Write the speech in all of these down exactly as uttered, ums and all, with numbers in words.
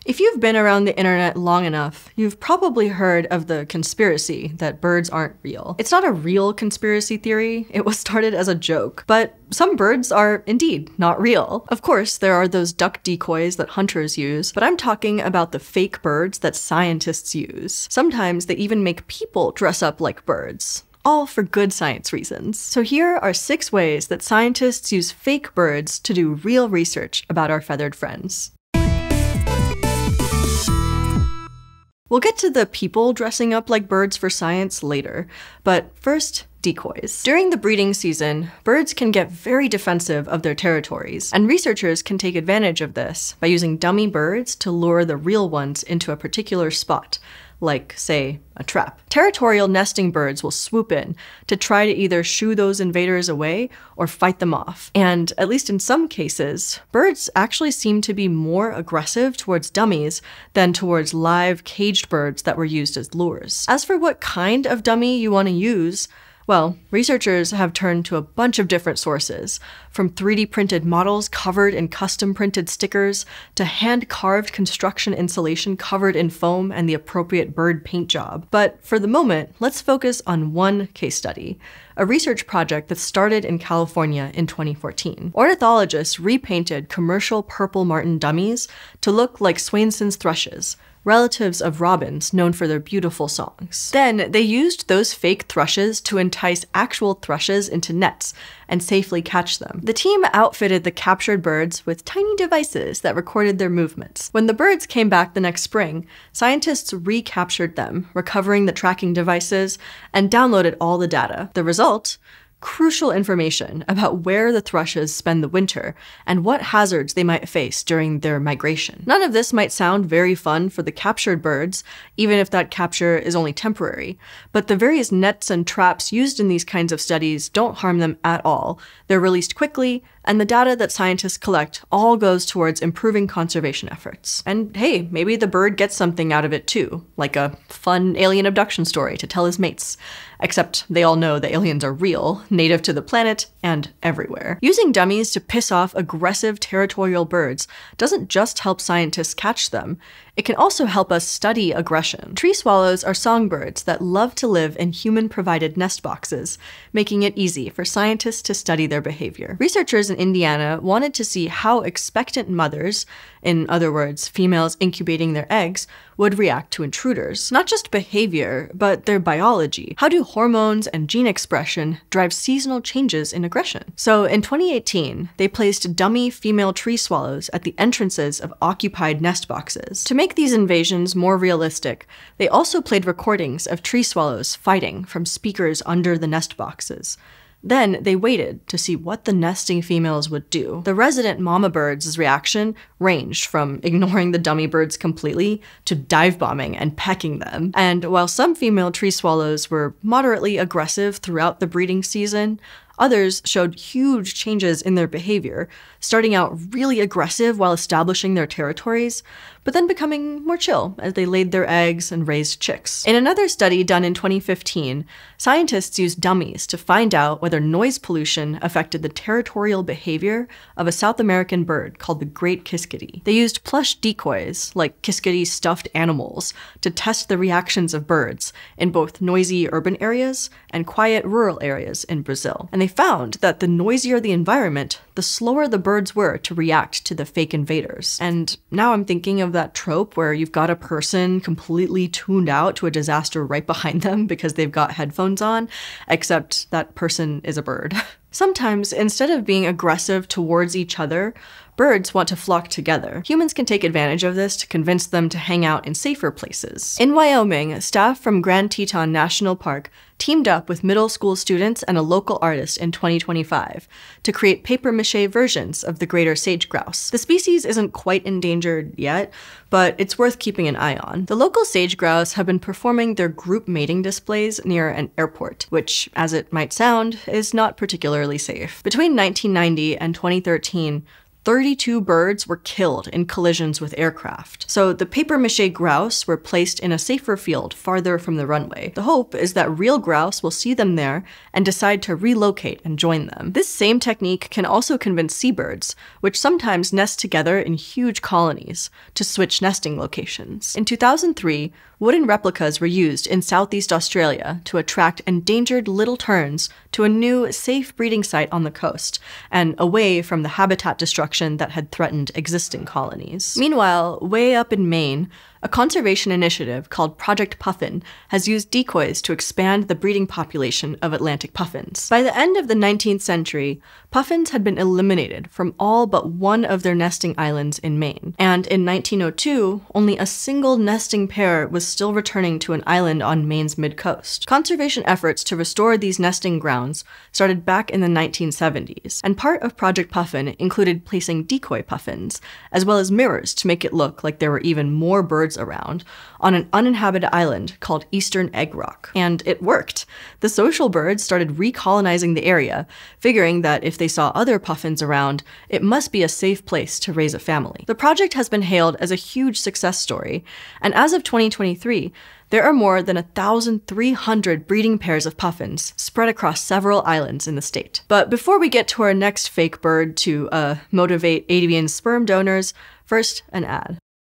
If you've been around the internet long enough, you've probably heard of the conspiracy that birds aren't real. It's not a real conspiracy theory, it was started as a joke, but some birds are indeed not real. Of course, there are those duck decoys that hunters use, but I'm talking about the fake birds that scientists use. Sometimes they even make people dress up like birds. All for good science reasons. So here are six ways that scientists use fake birds to do real research about our feathered friends. We'll get to the people dressing up like birds for science later, but first, decoys. During the breeding season, birds can get very defensive of their territories, and researchers can take advantage of this by using dummy birds to lure the real ones into a particular spot, like, say, a trap. Territorial nesting birds will swoop in to try to either shoo those invaders away or fight them off. And, at least in some cases, birds actually seem to be more aggressive towards dummies than towards live, caged birds that were used as lures. As for what kind of dummy you want to use, well, researchers have turned to a bunch of different sources, from three D printed models covered in custom printed stickers to hand-carved construction insulation covered in foam and the appropriate bird paint job. But for the moment, let's focus on one case study, a research project that started in California in twenty fourteen. Ornithologists repainted commercial purple martin dummies to look like Swainson's thrushes, relatives of robins known for their beautiful songs. Then they used those fake thrushes to entice actual thrushes into nets and safely catch them. The team outfitted the captured birds with tiny devices that recorded their movements. When the birds came back the next spring, scientists recaptured them, recovering the tracking devices, and downloaded all the data. The result? Crucial information about where the thrushes spend the winter and what hazards they might face during their migration. None of this might sound very fun for the captured birds, even if that capture is only temporary, but the various nets and traps used in these kinds of studies don't harm them at all. They're released quickly, and the data that scientists collect all goes towards improving conservation efforts. And hey, maybe the bird gets something out of it too, like a fun alien abduction story to tell his mates. Except they all know the aliens are real, native to the planet, and everywhere. Using dummies to piss off aggressive territorial birds doesn't just help scientists catch them, it can also help us study aggression. Tree swallows are songbirds that love to live in human-provided nest boxes, making it easy for scientists to study their behavior. Researchers in Indiana wanted to see how expectant mothers, in other words, females incubating their eggs, would react to intruders. Not just behavior, but their biology. How do hormones and gene expression drive seasonal changes in aggression? So in twenty eighteen, they placed dummy female tree swallows at the entrances of occupied nest boxes. To make these invasions more realistic, they also played recordings of tree swallows fighting from speakers under the nest boxes. Then they waited to see what the nesting females would do. The resident mama birds' reaction ranged from ignoring the dummy birds completely to dive bombing and pecking them. And while some female tree swallows were moderately aggressive throughout the breeding season, others showed huge changes in their behavior, starting out really aggressive while establishing their territories, but then becoming more chill as they laid their eggs and raised chicks. In another study done in twenty fifteen, scientists used dummies to find out whether noise pollution affected the territorial behavior of a South American bird called the great kiskadee. They used plush decoys, like kiskadee stuffed animals, to test the reactions of birds in both noisy urban areas and quiet rural areas in Brazil. And they found that the noisier the environment, the slower the birds were to react to the fake invaders. And now I'm thinking of that trope where you've got a person completely tuned out to a disaster right behind them because they've got headphones on, except that person is a bird. Sometimes, instead of being aggressive towards each other, birds want to flock together. Humans can take advantage of this to convince them to hang out in safer places. In Wyoming, staff from Grand Teton National Park teamed up with middle school students and a local artist in twenty twenty-five to create papier-mâché versions of the greater sage grouse. The species isn't quite endangered yet, but it's worth keeping an eye on. The local sage grouse have been performing their group mating displays near an airport, which, as it might sound, is not particularly safe. Between nineteen ninety and twenty thirteen, thirty-two birds were killed in collisions with aircraft. So the papier-mâché grouse were placed in a safer field farther from the runway. The hope is that real grouse will see them there and decide to relocate and join them. This same technique can also convince seabirds, which sometimes nest together in huge colonies, to switch nesting locations. In two thousand three, wooden replicas were used in Southeast Australia to attract endangered little terns to a new, safe breeding site on the coast, and away from the habitat destruction that had threatened existing colonies. Meanwhile, way up in Maine, a conservation initiative called Project Puffin has used decoys to expand the breeding population of Atlantic puffins. By the end of the nineteenth century, puffins had been eliminated from all but one of their nesting islands in Maine, and in nineteen oh two, only a single nesting pair was still returning to an island on Maine's mid-coast. Conservation efforts to restore these nesting grounds started back in the nineteen seventies, and part of Project Puffin included placing decoy puffins, as well as mirrors to make it look like there were even more birds around, on an uninhabited island called Eastern Egg Rock. And it worked. The social birds started recolonizing the area, figuring that if they saw other puffins around, it must be a safe place to raise a family. The project has been hailed as a huge success story, and as of twenty twenty-three, there are more than one thousand three hundred breeding pairs of puffins spread across several islands in the state. But before we get to our next fake bird to uh, motivate avian sperm donors, first, an ad.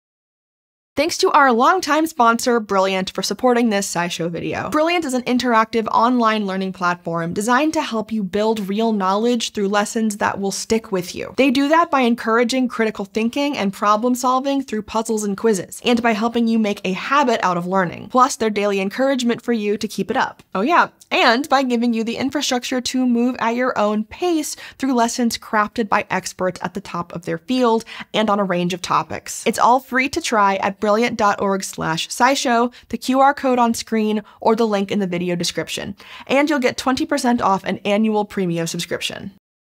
Thanks to our longtime sponsor, Brilliant, for supporting this SciShow video. Brilliant is an interactive online learning platform designed to help you build real knowledge through lessons that will stick with you. They do that by encouraging critical thinking and problem solving through puzzles and quizzes, and by helping you make a habit out of learning, plus their daily encouragement for you to keep it up. Oh yeah, and by giving you the infrastructure to move at your own pace through lessons crafted by experts at the top of their field and on a range of topics. It's all free to try at brilliant dot org slash scishow, the Q R code on screen, or the link in the video description. And you'll get twenty percent off an annual premium subscription.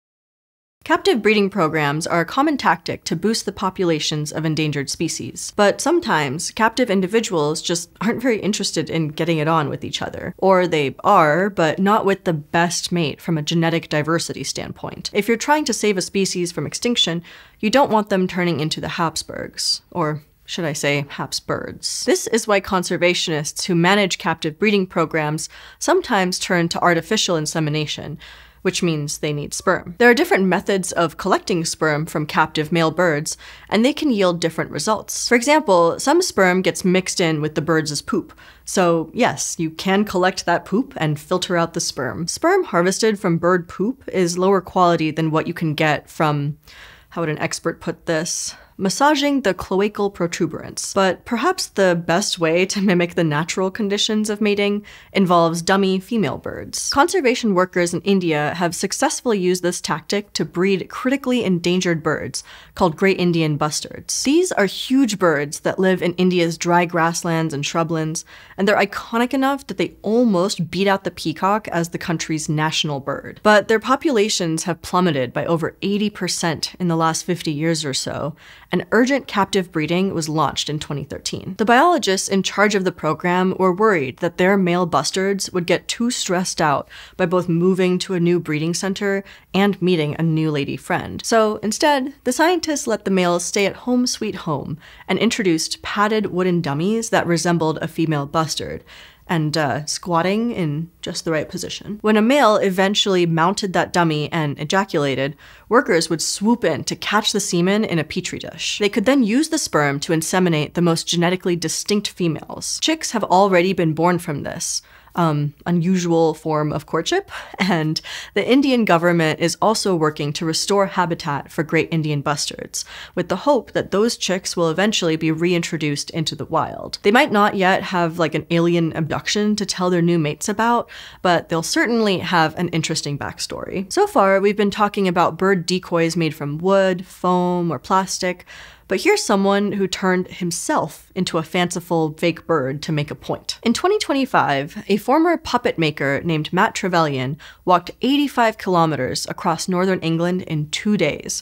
Captive breeding programs are a common tactic to boost the populations of endangered species. But sometimes, captive individuals just aren't very interested in getting it on with each other. Or they are, but not with the best mate from a genetic diversity standpoint. If you're trying to save a species from extinction, you don't want them turning into the Habsburgs, or should I say, Habsbirds. This is why conservationists who manage captive breeding programs sometimes turn to artificial insemination, which means they need sperm. There are different methods of collecting sperm from captive male birds, and they can yield different results. For example, some sperm gets mixed in with the birds' poop. So yes, you can collect that poop and filter out the sperm. Sperm harvested from bird poop is lower quality than what you can get from, how would an expert put this? Massaging the cloacal protuberance. But perhaps the best way to mimic the natural conditions of mating involves dummy female birds. Conservation workers in India have successfully used this tactic to breed critically endangered birds called great Indian bustards. These are huge birds that live in India's dry grasslands and shrublands, and they're iconic enough that they almost beat out the peacock as the country's national bird. But their populations have plummeted by over eighty percent in the last fifty years or so, and urgent captive breeding was launched in twenty thirteen. The biologists in charge of the program were worried that their male bustards would get too stressed out by both moving to a new breeding center and meeting a new lady friend. So instead, the scientists let the males stay at home sweet home and introduced padded wooden dummies that resembled a female bustard, and uh, squatting in just the right position. When a male eventually mounted that dummy and ejaculated, workers would swoop in to catch the semen in a petri dish. They could then use the sperm to inseminate the most genetically distinct females. Chicks have already been born from this Um, unusual form of courtship, and the Indian government is also working to restore habitat for great Indian bustards, with the hope that those chicks will eventually be reintroduced into the wild. They might not yet have like an alien abduction to tell their new mates about, but they'll certainly have an interesting backstory. So far, we've been talking about bird decoys made from wood, foam, or plastic, but here's someone who turned himself into a fanciful fake bird to make a point. In twenty twenty-five, a former puppet maker named Matt Trevelyan walked eighty-five kilometers across northern England in two days,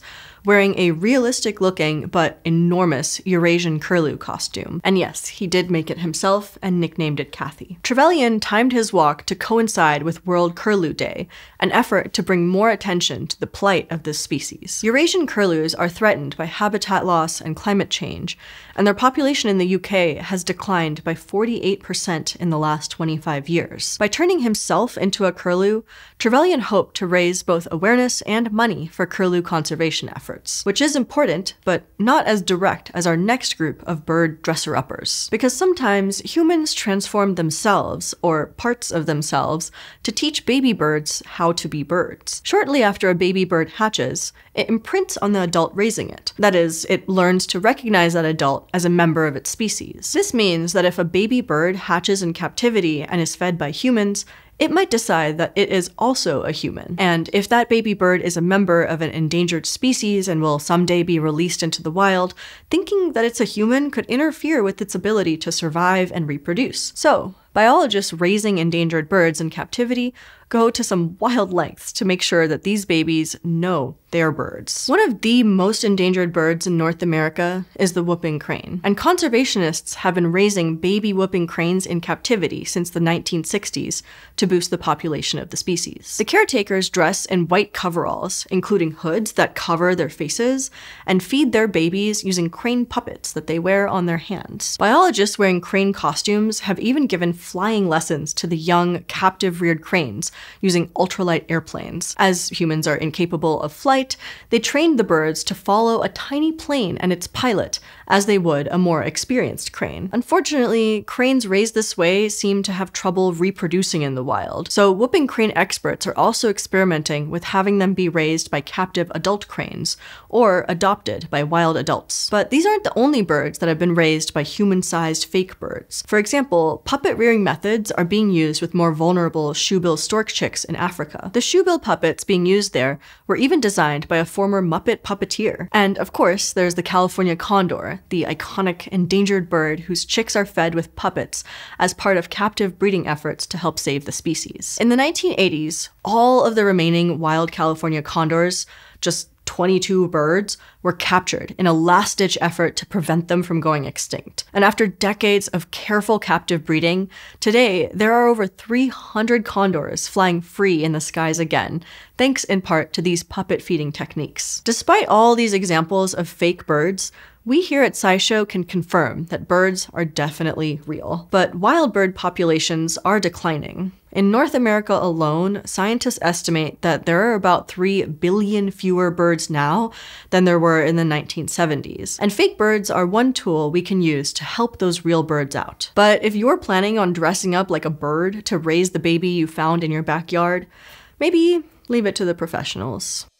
wearing a realistic-looking but enormous Eurasian curlew costume. And yes, he did make it himself and nicknamed it Kathy. Trevelyan timed his walk to coincide with World Curlew Day, an effort to bring more attention to the plight of this species. Eurasian curlews are threatened by habitat loss and climate change, and their population in the U K has declined by forty-eight percent in the last twenty-five years. By turning himself into a curlew, Trevelyan hoped to raise both awareness and money for curlew conservation efforts, which is important, but not as direct as our next group of bird dresser-uppers. Because sometimes humans transform themselves, or parts of themselves, to teach baby birds how to be birds. Shortly after a baby bird hatches, it imprints on the adult raising it. That is, it learns to recognize that adult as a member of its species. This means that if a baby bird hatches in captivity and is fed by humans, it might decide that it is also a human. And if that baby bird is a member of an endangered species and will someday be released into the wild, thinking that it's a human could interfere with its ability to survive and reproduce. So, biologists raising endangered birds in captivity go to some wild lengths to make sure that these babies know they're birds. One of the most endangered birds in North America is the whooping crane, and conservationists have been raising baby whooping cranes in captivity since the nineteen sixties to boost the population of the species. The caretakers dress in white coveralls, including hoods that cover their faces, and feed their babies using crane puppets that they wear on their hands. Biologists wearing crane costumes have even given flying lessons to the young, captive-reared cranes using ultralight airplanes. As humans are incapable of flight, they trained the birds to follow a tiny plane and its pilot, as they would a more experienced crane. Unfortunately, cranes raised this way seem to have trouble reproducing in the wild, so whooping crane experts are also experimenting with having them be raised by captive adult cranes, or adopted by wild adults. But these aren't the only birds that have been raised by human-sized fake birds. For example, puppet rearing methods are being used with more vulnerable shoebill stork chicks in Africa. The shoebill puppets being used there were even designed by a former Muppet puppeteer. And of course, there's the California condor, the iconic endangered bird whose chicks are fed with puppets as part of captive breeding efforts to help save the species. In the nineteen eighties, all of the remaining wild California condors, just twenty-two birds, were captured in a last-ditch effort to prevent them from going extinct. And after decades of careful captive breeding, today there are over three hundred condors flying free in the skies again, thanks in part to these puppet feeding techniques. Despite all these examples of fake birds, we here at SciShow can confirm that birds are definitely real. But wild bird populations are declining. In North America alone, scientists estimate that there are about three billion fewer birds now than there were in the nineteen seventies. And fake birds are one tool we can use to help those real birds out. But if you're planning on dressing up like a bird to raise the baby you found in your backyard, maybe leave it to the professionals.